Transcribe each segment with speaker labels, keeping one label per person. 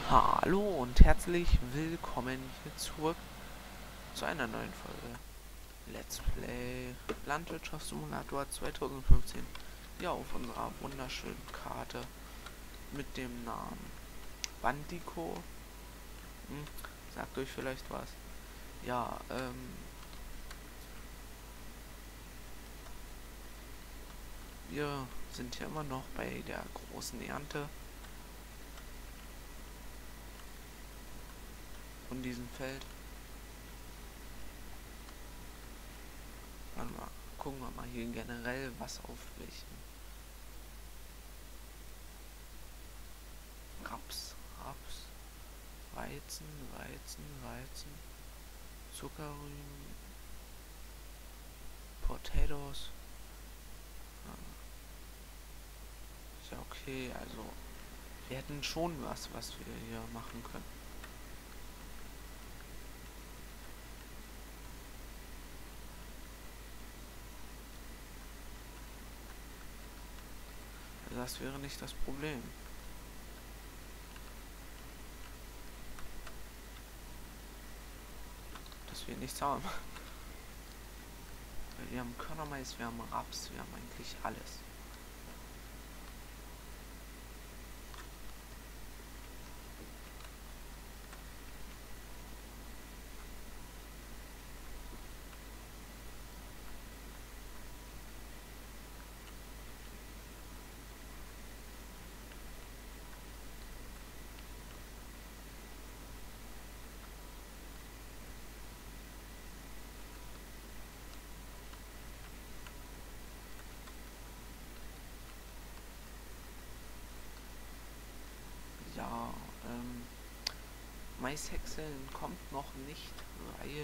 Speaker 1: Hallo und herzlich willkommen hier zurück zu einer neuen Folge Let's Play Landwirtschaftssimulator 2015. Ja, auf unserer wunderschönen Karte mit dem Namen Bandico. Sagt euch vielleicht was. Ja, wir sind hier immer noch bei der großen Ernte von diesem Feld. Warte mal, gucken wir mal hier generell, was auf welchem Raps, Weizen, Zuckerrüben, Potatoes. Ist ja okay, also wir hätten schon was wir hier machen können. Das wäre nicht das Problem. Dass wir nichts haben. Weil wir haben Körnermais, wir haben Raps, wir haben eigentlich alles. Ja, Maishäckseln kommt noch nicht, weil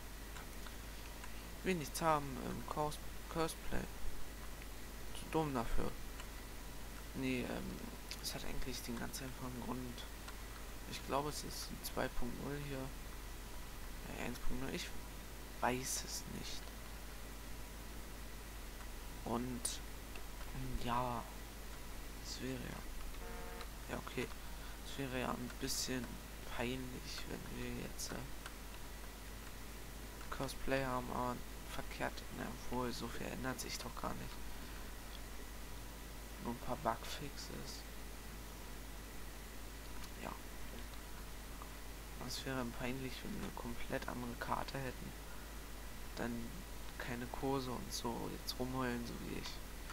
Speaker 1: wir nichts haben im Cosplay. Zu dumm dafür. Nee, es hat eigentlich den ganz einfachen Grund. Ich glaube, es ist 2.0 hier. 1.0, ich weiß es nicht. Und ja, es wäre ja okay. Es wäre ja ein bisschen peinlich, wenn wir jetzt Cosplay haben, aber verkehrt. Na, obwohl, so viel ändert sich doch gar nicht. Nur ein paar Bugfixes. Ja. Es wäre peinlich, wenn wir eine komplett andere Karte hätten. Dann keine Kurse und so jetzt rumheulen, so wie ich.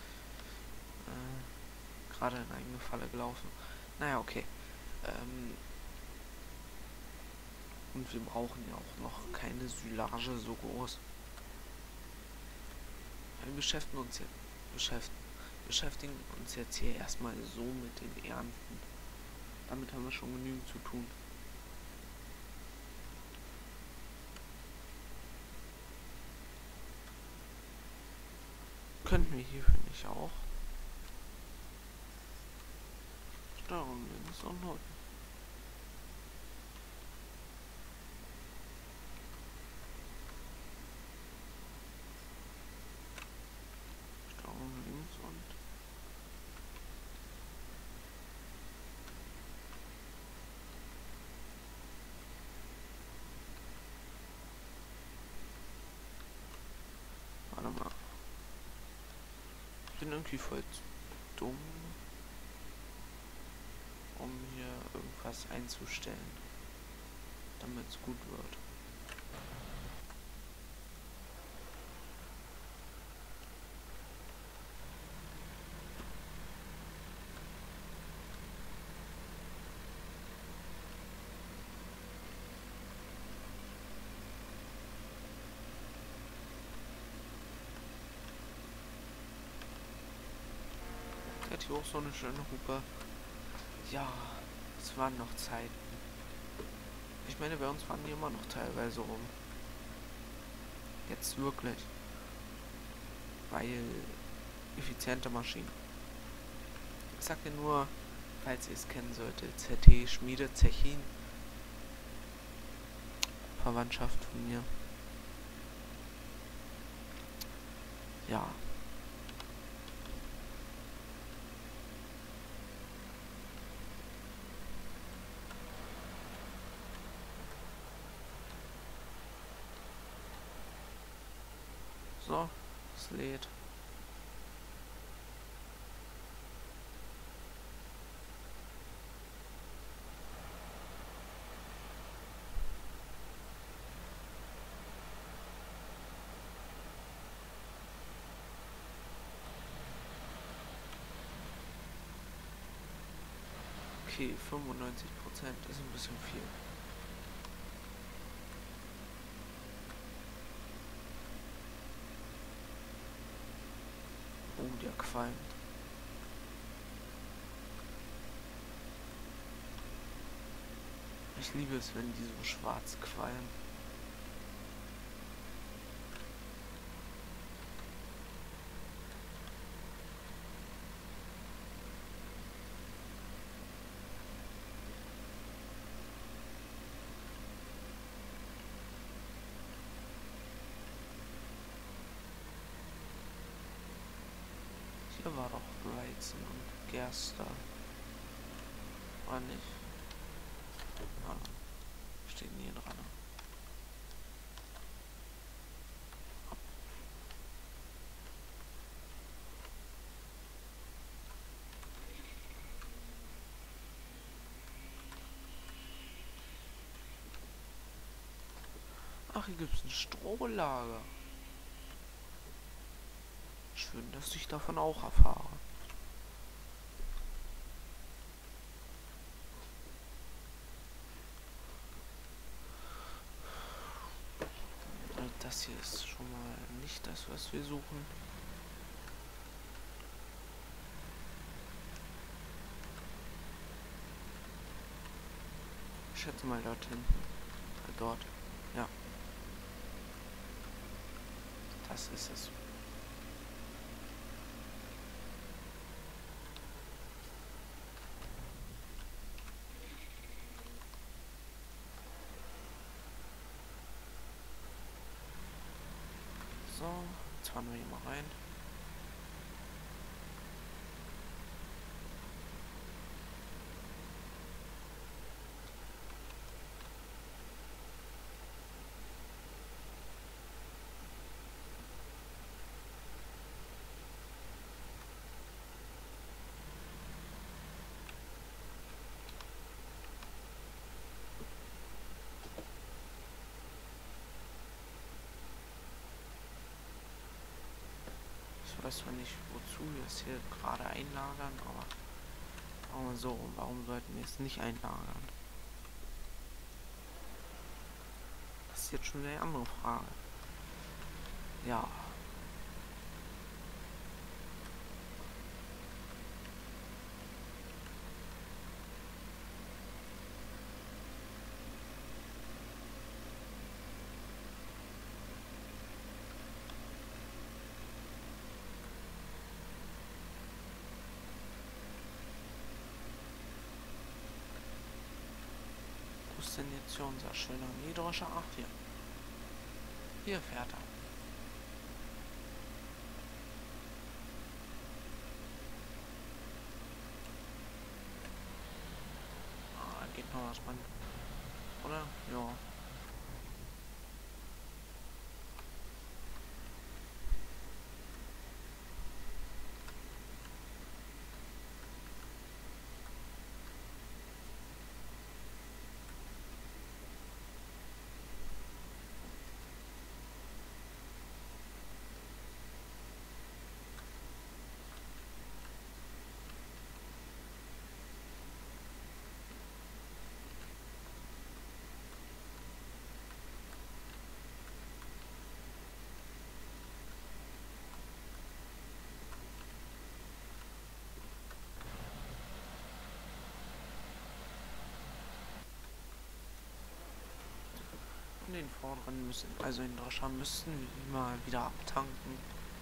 Speaker 1: Gerade in eigene Falle gelaufen. Naja, okay. Und wir brauchen ja auch noch keine Silage so groß. Wir beschäftigen uns jetzt hier erstmal so mit den Ernten. Damit haben wir schon genügend zu tun. Könnten wir hierfür nicht auch? Steuerung links und unten. Steuerung links und... Warte mal. Ich bin irgendwie voll dumm, um hier irgendwas einzustellen, damit es gut wird. Der hat hier auch so eine schöne Hupe. Ja, es waren noch Zeiten. Ich meine, bei uns fahren die immer noch teilweise rum. Jetzt wirklich. Weil effiziente Maschinen. Ich sag dir nur, falls ihr es kennen solltet, ZT Schmiede Zechin. Verwandtschaft von mir. Ja. So, es lädt. Okay, 95% ist ein bisschen viel. Oh, der qualmt. Ich liebe es, wenn die so schwarz qualmen. Hier war doch Weizen und Gerste. War nicht? Ah, steht nie dran. Ach, hier gibt es ein Strohlager. Schön, dass ich davon auch erfahre. Also das hier ist schon mal nicht das, was wir suchen. Ich schätze mal dort hinten. Dort. Ja. Das ist es. So, jetzt fahren wir hier mal rein. Ich weiß zwar nicht, wozu wir es hier gerade einlagern, aber so, warum sollten wir es nicht einlagern? Das ist jetzt schon eine andere Frage. Ja. Wo ist denn jetzt hier unser schöner niedriger? Ach, hier. Hier fährt er. Ah, da geht noch was ran. Oder? Ja. Und den vorderen müssen, also den Drescher müssten wir mal wieder abtanken.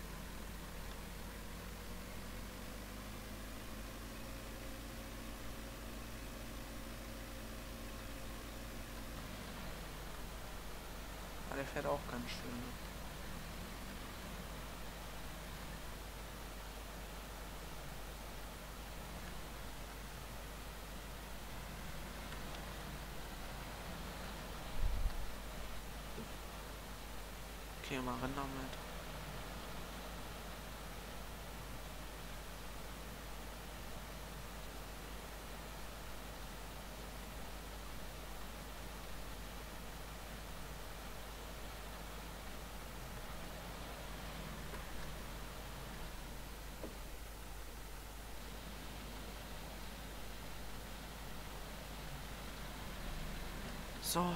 Speaker 1: Aber der fährt auch ganz schön. Okay, mal rein damit. So.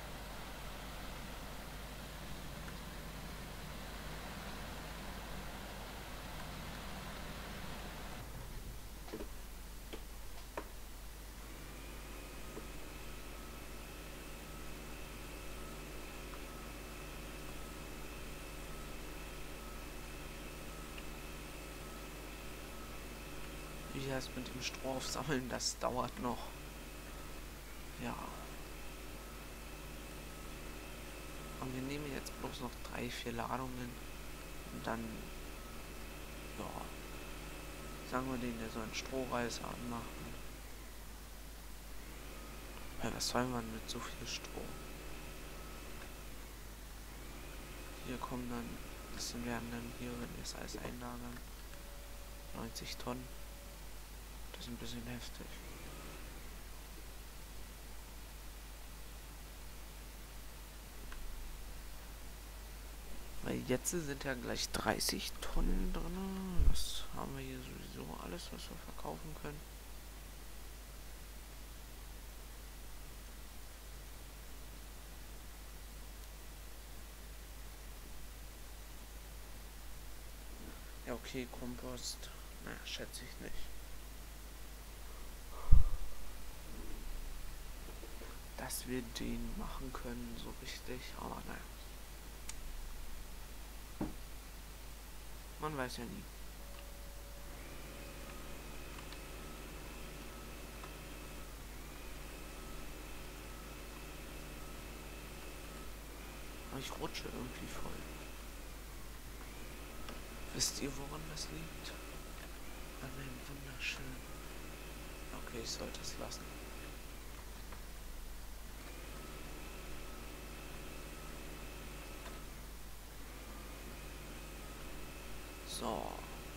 Speaker 1: Wie das mit dem Stroh aufsammeln, das dauert noch. Ja. Und wir nehmen jetzt bloß noch 3, 4 Ladungen. Und dann, ja, sagen wir denen, der soll einen Strohreißer anmachen. Ja, was soll man mit so viel Stroh? Hier kommen dann, werden dann hier, wenn wir es alles einlagern, 90 Tonnen. Das ist ein bisschen heftig. Weil jetzt sind ja gleich 30 Tonnen drin. Das haben wir hier sowieso alles, was wir verkaufen können. Ja, okay, Kompost. Naja, schätze ich nicht. Dass wir den machen können, so richtig, aber naja. Man weiß ja nie. Aber ich rutsche irgendwie voll. Wisst ihr, woran das liegt? An dem wunderschönen. Okay, ich sollte es lassen. So.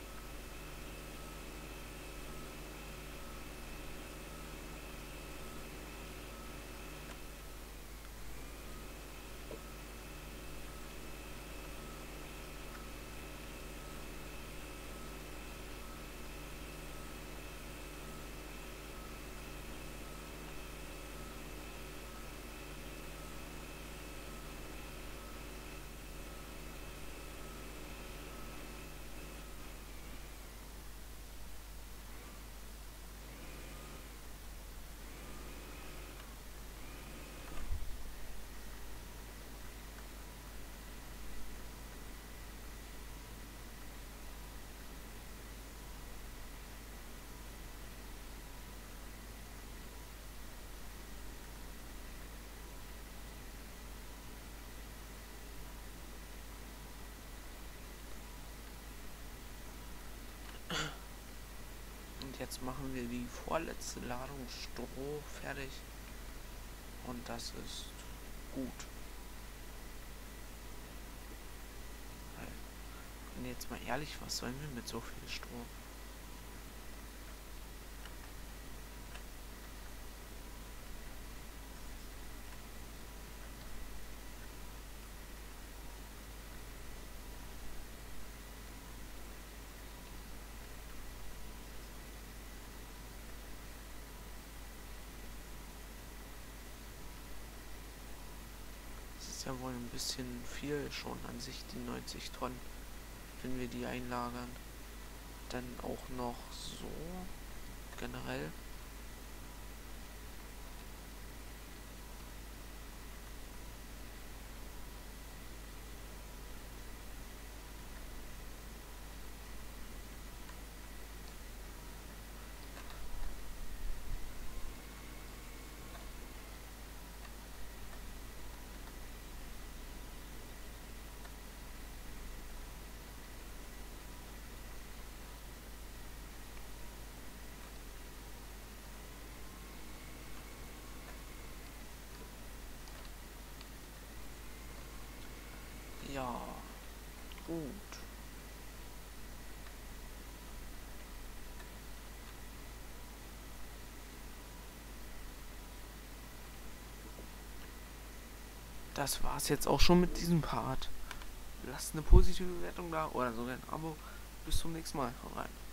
Speaker 1: Und jetzt machen wir die vorletzte Ladung Stroh fertig. Und das ist gut. Und jetzt mal ehrlich, was sollen wir mit so viel Stroh? Das ist ja wohl ein bisschen viel schon an sich, die 90 Tonnen, wenn wir die einlagern. Dann auch noch so generell. Ja, gut. Das war's jetzt auch schon mit diesem Part. Lasst eine positive Bewertung da oder sogar ein Abo. Bis zum nächsten Mal. Hau rein.